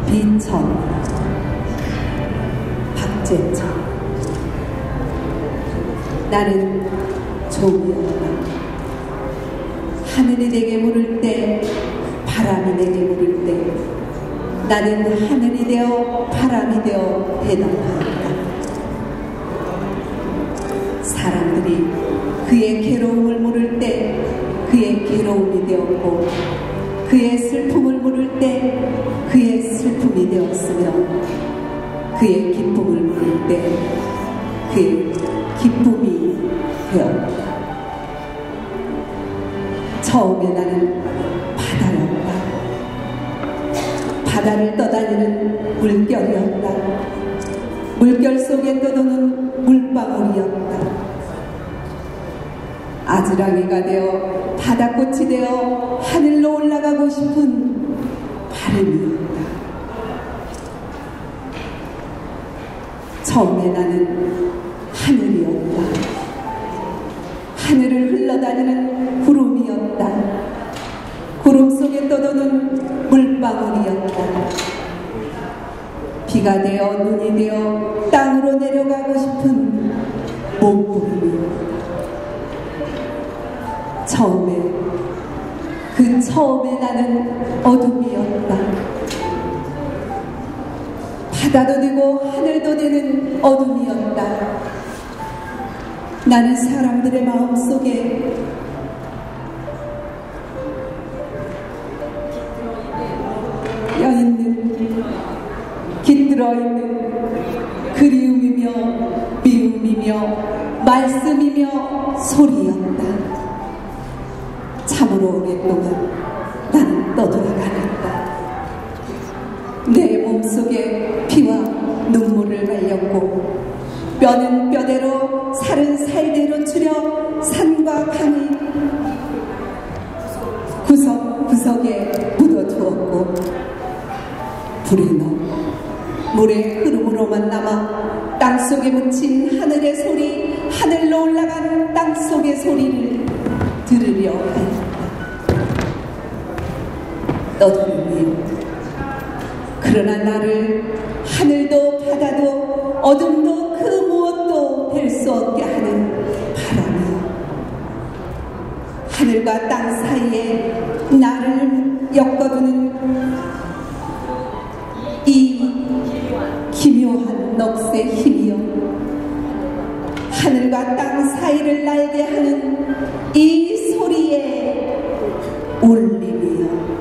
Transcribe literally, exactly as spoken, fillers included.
비천, 박재천. 나는 종이었다. 하늘이 내게 물을 때, 바람이 내게 물을 때 나는 하늘이 되어 바람이 되어 대답하였다. 사람들이 그의 괴로움을 물을 때 그의 괴로움이 되었고, 그의 슬픔을 물을 때 그의 슬픔이 되었으며, 그의 기쁨을 물을 때 그의 기쁨이 되었다. 처음에 나는 바다였다. 바다를 떠다니는 물결이었다. 물결 속에 떠도는 물방울이었다. 아지랑이가 되어 바다꽃이 되어 하늘로 올라가고 싶은 바람이었다. 처음에 나는 하늘이었다. 하늘을 흘러다니는 구름이었다. 구름 속에 떠도는 물방울이었다. 비가 되어 눈이 되어 땅으로 내려가고 싶은 몸부림이었다. 처음에, 그 처음에 나는 어둠이었다. 바다도 되고 하늘도 되는 어둠이었다. 나는 사람들의 마음속에 여있는, 깃들어있는 그리움이며 미움이며 말씀이며 소리였다. 참으로 오랫동안 나는 떠돌아다녔다. 내 몸속에 피와 눈물을 말렸고, 뼈는 뼈대로 살은 살대로 추려 산과 강이 구석구석에 묻어두었고, 불이 너 물의 흐름으로만 남아 땅속에 묻힌 하늘의 소리, 하늘로 올라간 땅속의 소리를 들으려 하였다. 떠도르며, 그러나 나를 하늘도 바다도 어둠도 그 무엇도 될 수 없게 하는 바람이여, 하늘과 땅 사이에 나를 엮어두는 이 기묘한 넋의 힘이여, 하늘과 땅 사이를 날게 하는 이 소리의 울림이여,